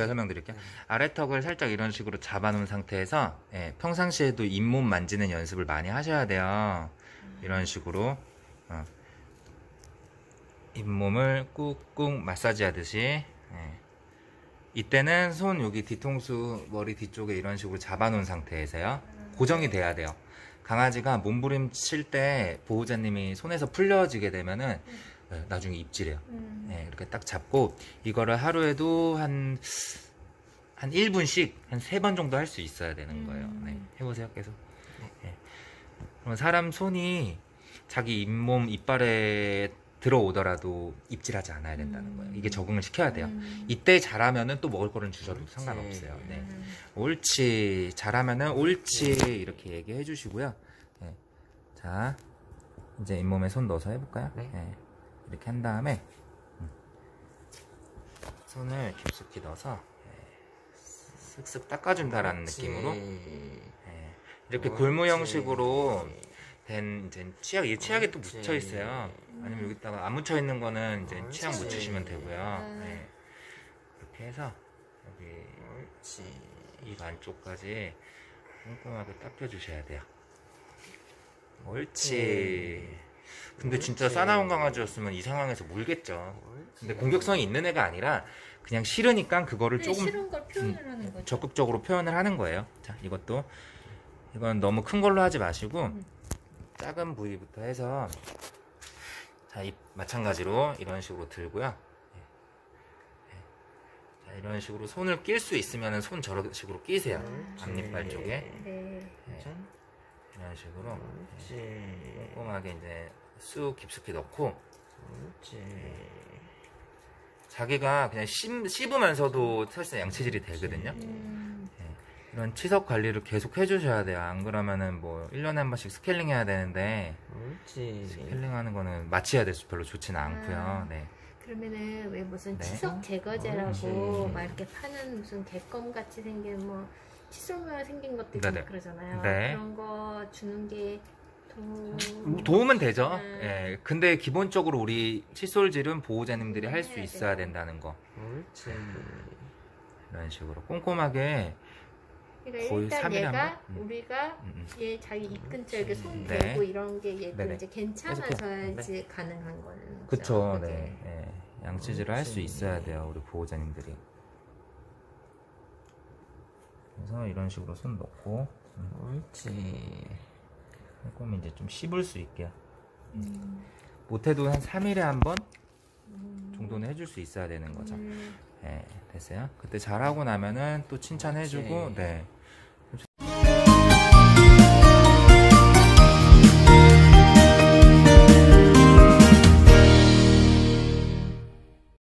제가 설명드릴게요. 아래턱을 살짝 이런 식으로 잡아놓은 상태에서 평상시에도 잇몸 만지는 연습을 많이 하셔야 돼요. 이런 식으로 잇몸을 꾹꾹 마사지 하듯이. 이때는 손 여기 뒤통수 머리 뒤쪽에 이런 식으로 잡아놓은 상태에서요. 고정이 돼야 돼요. 강아지가 몸부림칠 때 보호자님이 손에서 풀려지게 되면은 나중에 입질해요. 이렇게 딱 잡고 이거를 하루에도 한 1분씩 한 3번 정도 할 수 있어야 되는 거예요. 해보세요, 계속. 그러면 사람 손이 자기 잇몸, 이빨에 들어오더라도 입질하지 않아야 된다는 거예요. 이게 적응을 시켜야 돼요. 이때 잘하면은 또 먹을 거는 주셔도 상관없어요. 옳지. 잘하면은 옳지. 이렇게 얘기해 주시고요. 자, 이제 잇몸에 손 넣어서 해볼까요? 이렇게 한 다음에 손을 깊숙이 넣어서 쓱쓱 닦아준다라는 느낌으로 이렇게 골무 형식으로 된 이제 치약, 이 치약에 또 묻혀 있어요. 아니면 여기다가 안 묻혀 있는 거는 이제 치약 묻히시면 되고요. 이렇게 해서 여기 입 안쪽까지 꼼꼼하게 닦여주셔야 돼요. 옳지. 근데 진짜 싸나운 강아지였으면 이 상황에서 물겠죠. 근데 공격성이 있는 애가 아니라 그냥 싫으니까 그거를 조금 싫은 걸 표현을 하는 거죠. 적극적으로 표현을 하는 거예요. 자, 이건 너무 큰 걸로 하지 마시고 작은 부위부터 해서 자, 마찬가지로 이런 식으로 들고요. 자, 이런 식으로 손을 낄 수 있으면 손 저런 식으로 끼세요. 앞니빨 쪽에. 이런 식으로 꼼꼼하게 이제 쑥 깊숙이 넣고 자기가 그냥 씹으면서도 사실 양치질이 되거든요. 이런 치석 관리를 계속 해주셔야 돼요. 안 그러면은 뭐 1년에 한 번씩 스케일링 해야 되는데 스케일링 하는 거는 마취해야 돼서 별로 좋지는 않고요. 그러면은 왜 무슨 치석 제거제라고 막 이렇게 파는 무슨 개껌 같이 생긴 뭐 칫솔 모양 생긴 것도 있고 그러잖아요. 그런 거 주는 게 도움은 되죠. 근데 기본적으로 우리 칫솔질은 보호자님들이 할 수 있어야 된다는 거. 이런 식으로 꼼꼼하게 그러니까 거의 일단 3일에 얘가 우리가 얘 자기 입 근처에 이렇게 손 대고 이런 게 얘도 이제 괜찮아져야지 가능한 거는. 그쵸. 양치질을 할 수 있어야 돼요, 우리 보호자님들이. 그래서 이런 식으로 손 넣고 옳지. 꼼꼼히 이제 좀 씹을 수 있게요. 못해도 한 3일에 한 번 정도는 해줄 수 있어야 되는 거죠. 됐어요? 그때 잘하고 나면은 또 칭찬해주고